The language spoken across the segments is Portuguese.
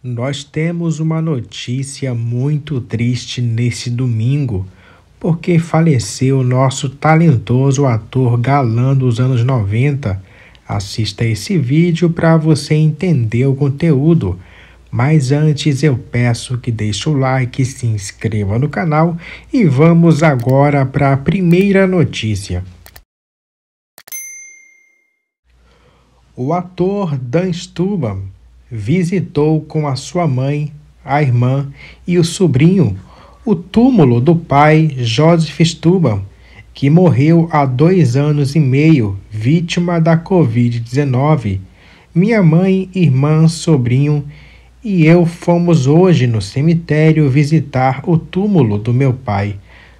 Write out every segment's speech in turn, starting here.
Nós temos uma notícia muito triste nesse domingo, porque faleceu o nosso talentoso ator galã dos anos 90. Assista esse vídeo para você entender o conteúdo. Mas antes eu peço que deixe o like, se inscreva no canal e vamos agora para a primeira notícia. O ator Dan Stubbe visitou com a sua mãe, a irmã e o sobrinho o túmulo do pai Joseph Stubbe, que morreu há 2 anos e meio, vítima da Covid-19. Minha mãe, irmã, sobrinho e eu fomos hoje no cemitério visitar o túmulo do meu pai.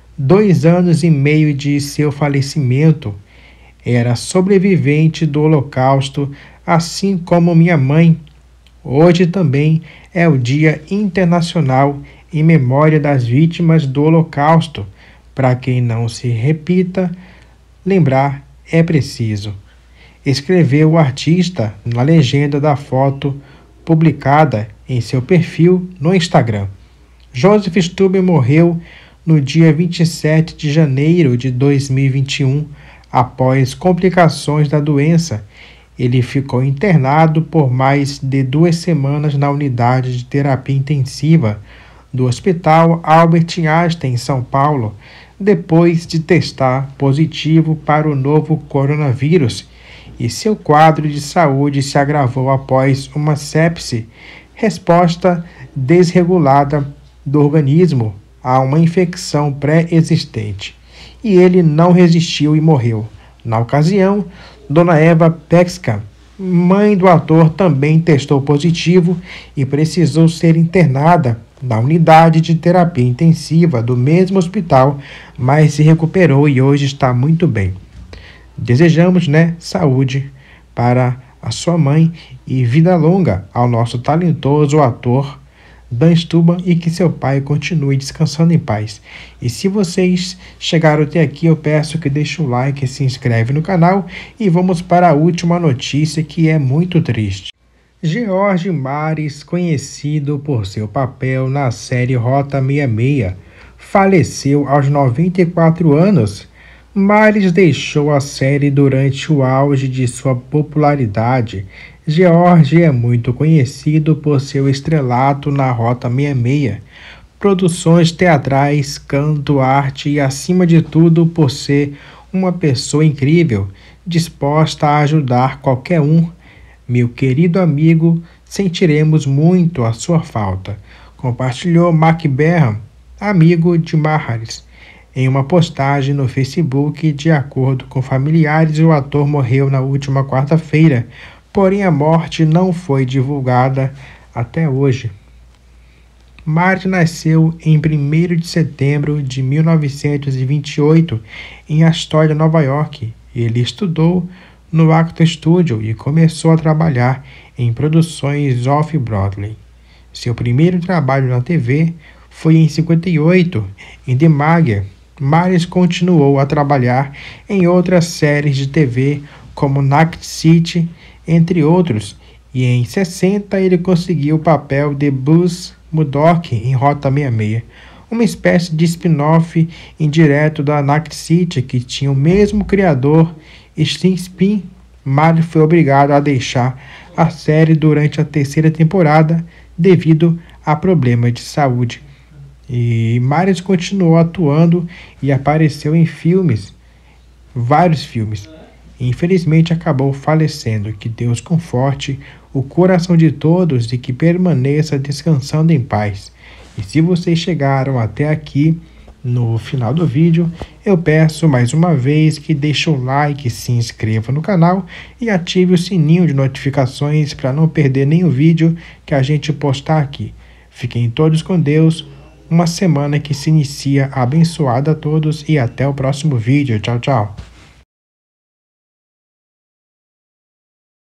2 anos e meio de seu falecimento. Era sobrevivente do Holocausto, assim como minha mãe. Hoje também é o Dia Internacional em memória das vítimas do Holocausto. Para quem não se repita, lembrar é preciso. Escreveu o artista na legenda da foto publicada em seu perfil no Instagram. Joseph Stubbe morreu no dia 27 de janeiro de 2021, após complicações da doença. Ele ficou internado por mais de 2 semanas na unidade de terapia intensiva do Hospital Albert Einstein, em São Paulo, depois de testar positivo para o novo coronavírus, e seu quadro de saúde se agravou após uma sepse, resposta desregulada do organismo a uma infecção pré-existente. E ele não resistiu e morreu. Na ocasião, Dona Eva Pexka, mãe do ator, também testou positivo e precisou ser internada na unidade de terapia intensiva do mesmo hospital, mas se recuperou e hoje está muito bem. Desejamos, saúde para a sua mãe e vida longa ao nosso talentoso ator Dan Stubbe e que seu pai continue descansando em paz. E se vocês chegaram até aqui, eu peço que deixem um like, se inscreve no canal e vamos para a última notícia, que é muito triste. George Mares, conhecido por seu papel na série Rota 66, faleceu aos 94 anos. Mares deixou a série durante o auge de sua popularidade. George é muito conhecido por seu estrelato na Rota 66, produções teatrais, canto, arte e, acima de tudo, por ser uma pessoa incrível, disposta a ajudar qualquer um. Meu querido amigo, sentiremos muito a sua falta, compartilhou Mark Berham, amigo de Mares, em uma postagem no Facebook. De acordo com familiares, o ator morreu na última quarta-feira, porém a morte não foi divulgada até hoje. Mares nasceu em 1º de setembro de 1928 em Astoria, Nova York. Ele estudou no Actor Studio e começou a trabalhar em produções off-Broadway. Seu primeiro trabalho na TV foi em 58, em The Magia. Mares continuou a trabalhar em outras séries de TV, como Night City, entre outros, e em 60 ele conseguiu o papel de Buzz Murdoch em Rota 66, uma espécie de spin-off indireto da Night City que tinha o mesmo criador, Steve Spin. Mares foi obrigado a deixar a série durante a 3ª temporada devido a problemas de saúde. E Mares continuou atuando e apareceu em vários filmes. Infelizmente acabou falecendo. Que Deus conforte o coração de todos e que permaneça descansando em paz. E se vocês chegaram até aqui no final do vídeo, eu peço mais uma vez que deixe o like, se inscreva no canal e ative o sininho de notificações para não perder nenhum vídeo que a gente postar aqui. Fiquem todos com Deus. Uma semana que se inicia abençoada a todos e até o próximo vídeo. Tchau, tchau.